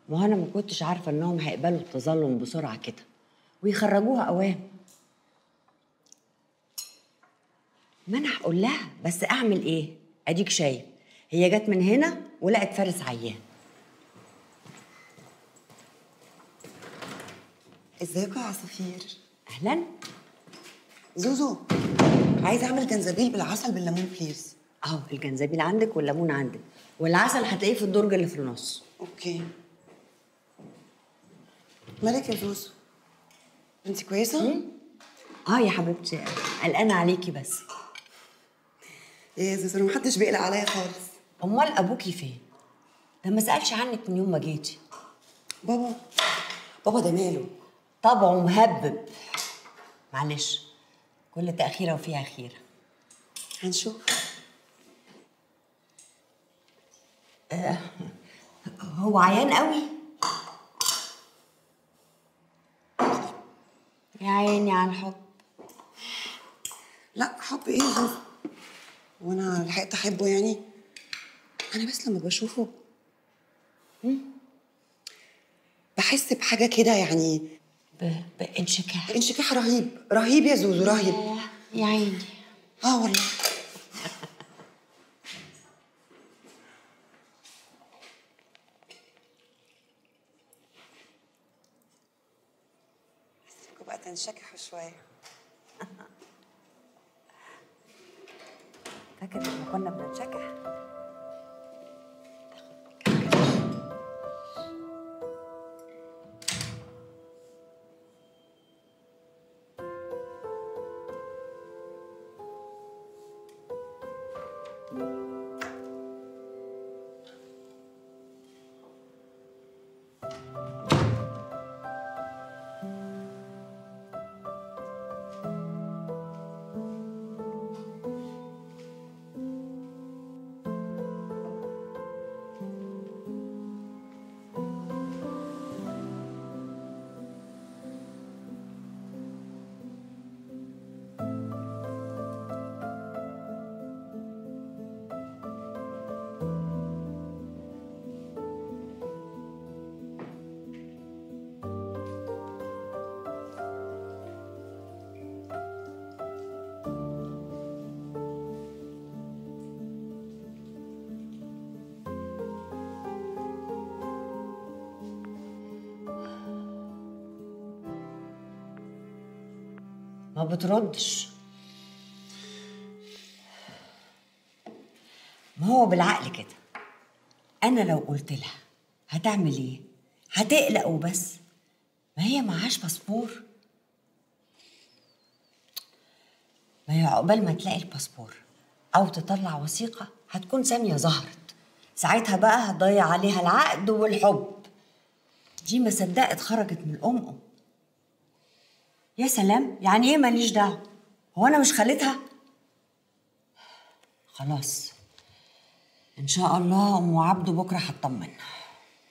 ما انا ما كنتش عارفه انهم هيقبلوا التظلم بسرعه كده ويخرجوها اوام. ما انا هقول لها، بس اعمل ايه؟ اديك شايف، هي جت من هنا ولقت فارس عيان. ازيكم يا عصافير؟ اهلا. زوزو، عايزه اعمل جنزبيل بالعسل بالليمون بليز. اهو الجنزبيل عندك والليمون عندك، والعسل هتلاقيه في الدرج اللي في النص. اوكي. مالك يا زوزو؟ انت كويسه؟ يا حبيبتي، قلقانه عليكي بس. ايه يا زوزو، محدش بيقلق عليا خالص. امال ابوكي فين؟ ده ما سالش عنك من يوم ما جيتي. بابا ده ماله؟ طبعه مهبب. معلش، كل تأخيرة وفيها خيرة. هنشوف. هو عيان قوي؟ يا عيني على الحب. لا حب ايه يا زوزو؟ وانا لحقت احبه يعني؟ انا بس لما بشوفه بحس بحاجه كده يعني. بانشكاح. انشكاح رهيب رهيب يا زوزو، رهيب. يا عيني. والله. حسيتكم بقى تنشكحوا شويه. فاكر لما كنا بنتشكح؟ ما بتردش. ما هو بالعقل كده. انا لو قلت لها هتعمل ايه؟ هتقلق وبس. ما هي معهاش باسبور. ما هي عقبال ما تلاقي الباسبور او تطلع وثيقه هتكون ساميه ظهرت. ساعتها بقى هتضيع عليها العقد والحب. دي ما صدقت خرجت من الام. يا سلام، يعني ايه ماليش دعوه؟ هو انا مش خالتها؟ خلاص، ان شاء الله ام عبده بكره هتطمن.